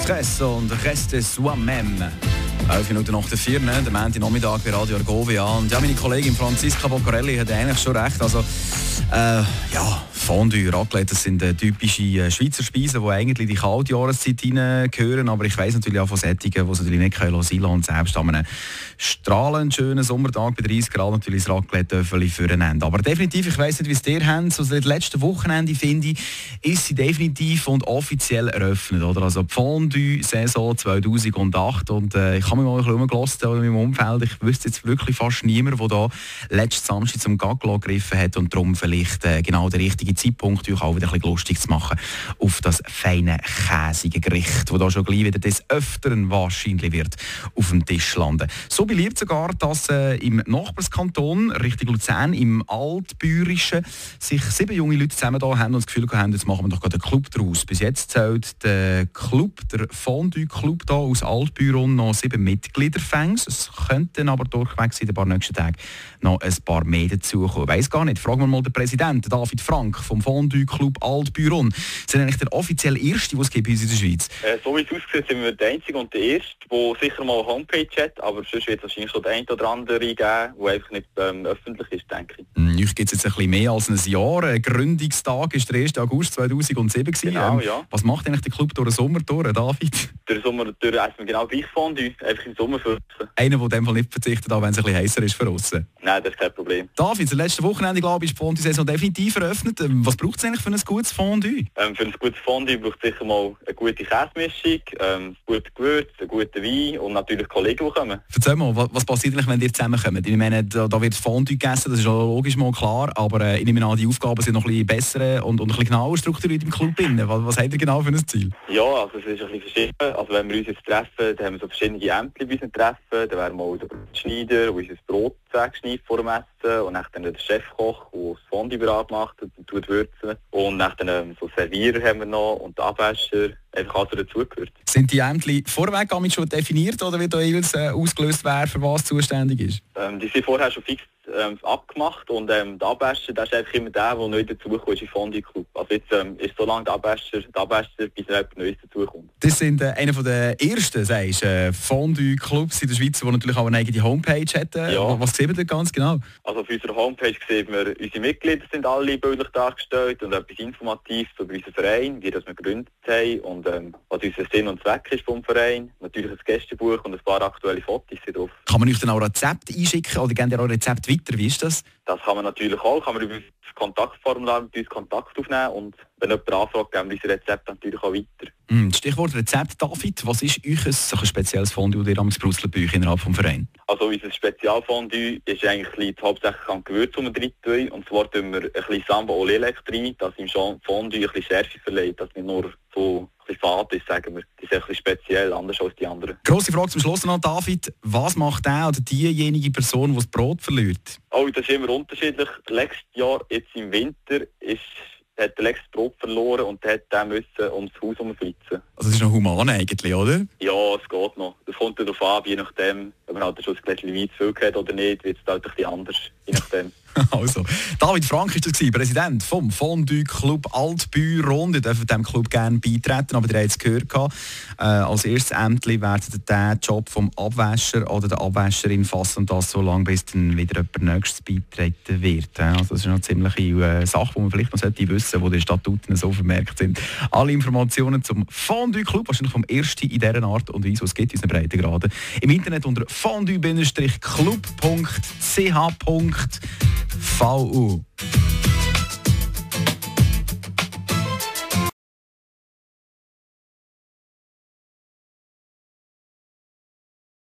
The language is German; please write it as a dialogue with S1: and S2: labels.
S1: Stress und Reste soi-même. 11 Minuten nach der 4, der Montagnachmittag bei Radio Argovia. Und ja, meine Kollegin Franziska Boccarelli hat eigentlich schon recht. Also, Fondue, Raclette, das sind typische Schweizer Speisen, die eigentlich in die kalte Jahreszeit hineingehören. Aber ich weiss natürlich auch von Sättigen, die es natürlich nicht sein lassen. Und selbst an einem strahlend schönen Sommertag bei 30 Grad natürlich das Raclette-Töffeli füreinander. Aber definitiv, ich weiss nicht, wie es dir habt, so seit letzten Wochenende, finde ich, ist sie definitiv und offiziell eröffnet. Oder? Also die Fondue-Saison 2008. Und ich habe mich mal ein bisschen umgelassen in meinem Umfeld. Ich wüsste jetzt wirklich fast niemand, der da letzten Samstag zum Gaglo gegriffen hat und darum vielleicht genau der richtige Zeitpunkt, euch auch wieder ein bisschen lustig zu machen auf das feine, käsige Gericht, das da schon gleich wieder des Öfteren wahrscheinlich wird auf dem Tisch landen. So beliebt sogar, dass im Nachbarskanton, Richtung Luzern, im Altbäuerischen, sich 7 junge Leute zusammen da haben und das Gefühl haben, jetzt machen wir doch gerade einen Club daraus. Bis jetzt zählt der Club, der Fondue-Club da aus Altbüron noch 7 Mitgliederfängs. Es könnten aber durchweg in ein paar nächsten Tagen noch ein paar mehr dazukommen. Ich weiss gar nicht. Fragen wir mal den Präsidenten, David Frank vom Fondue-Club Altbüron. Sie sind eigentlich der offiziell Erste, was es gibt bei uns in der Schweiz.
S2: So wie es aussieht, sind wir der Einzige und der Erste, der sicher mal eine Homepage hat, aber sonst wird es wahrscheinlich schon der eine oder andere geben, der einfach nicht öffentlich ist, denke ich.
S1: Euch gibt es jetzt ein bisschen mehr als ein Jahr. Gründungstag war der 1. August 2007.
S2: Genau, ja.
S1: Was macht eigentlich der Club durch den Sommer durch, David?
S2: Durch den Sommer durch essen wir genau gleich Fondue, einfach im Sommer fürzen.
S1: Einer, der in dem Fall nicht verzichtet, auch wenn es ein bisschen heißer ist für uns.
S2: Nein, das ist kein Problem.
S1: David, das letzte Wochenende, glaube ich, ist die Fondue-Saison definitiv eröffnet. Was braucht es eigentlich für ein gutes Fondue?
S2: Für ein gutes Fondue braucht es sicher mal eine gute Käsemischung, ein gutes Gewürz, einen guten Wein und natürlich Kollegen, die kommen.
S1: Erzähl mal, was passiert eigentlich, wenn ihr zusammenkommt? Ich meine, da wird Fondue gegessen, das ist logisch mal klar, aber ich nehme an, die Aufgaben sind noch ein bisschen besser und ein bisschen genauer strukturiert im Club. Was habt ihr genau für ein Ziel?
S2: Ja, also es ist ein bisschen verschieden. Also wenn wir uns jetzt treffen, dann haben wir so verschiedene Ämter bei uns treffen. Dann wäre mal der Brotschneider, der unser Brot schneidet vor dem Essen, und dann der Chefkoch, der das Fondue bereit macht und würzen. Und dann so Servierer haben wir noch und die Abwäscher, einfach alles dazugehört.
S1: Sind die Ämter vorweg schon definiert oder wird da jeweils ausgelöst, wer für was zuständig ist?
S2: Die sind vorher schon fix abgemacht und der Abwäscher, der ist einfach immer der neu dazukommt in den Fondue-Club. Also jetzt ist so lange der Abwäscher, bis jemand Neues dazukommt. Das
S1: sind einer der ersten, sagst du, Fondue-Clubs in der Schweiz, die natürlich auch eine eigene Homepage hätten. Ja. Was sehen wir denn ganz genau?
S2: Also auf unserer Homepage sehen wir, unsere Mitglieder sind alle bildlich dargestellt und etwas Informatives über unseren Verein, wie das wir gegründet haben und was unser Sinn und Zweck ist vom Verein. Natürlich ein Gästebuch und ein paar aktuelle Fotos sind drauf.
S1: Kann man euch dann auch Rezepte einschicken oder geben ihr auch Rezepte weiter? Wie ist das?
S2: Das kann man natürlich auch. Kann man über das Kontaktformular mit uns Kontakt aufnehmen und wenn jemand anfragt, geben wir unser Rezept natürlich auch weiter.
S1: Stichwort Rezept, David. Was ist euch ein spezielles Fondue, das ihr am Brüssel bei euch innerhalb des Vereins?
S2: Also unser Spezialfondue ist eigentlich hauptsächlich am Gewürz, das wir drin tun. Und zwar tun wir ein bisschen Samba-Olelek rein, das im Fondue ein bisschen Schärfe verleiht, dass nicht nur so ein fad ist, sagen wir. Das ist ein bisschen speziell, anders als die anderen.
S1: Grosse Frage zum Schluss noch, David. Was macht der oder diejenige Person, die das Brot verliert?
S2: Oh, das ist immer unterschiedlich. Letztes Jahr, jetzt im Winter, hat der Lex das Brot verloren und hat den müssen ums Haus herumflitzen.
S1: Also das ist noch human eigentlich, oder?
S2: Ja, es geht noch. Das kommt darauf an, je nachdem, ob man halt schon ein Gläschen Wein zu viel hat oder nicht, wird es halt ein bisschen anders, je nachdem.
S1: Also, David Frank war das, Präsident vom Fondue-Club Altbüron. Ihr dürft diesem Club gerne beitreten, aber ihr habt es gehört. Als erstes Ämtli werden den Job vom Abwäscher oder der Abwäscherin fassen und das so lange, bis dann wieder jemand Nächstes beitreten wird. Also das ist eine ziemliche Sache, die man vielleicht noch wissen sollte, wo die Statuten so vermerkt sind. Alle Informationen zum Fondue-Club, wahrscheinlich vom ersten in dieser Art und Weise, was es gibt in unseren Breitengraden, im Internet unter fondue-club.ch.vu.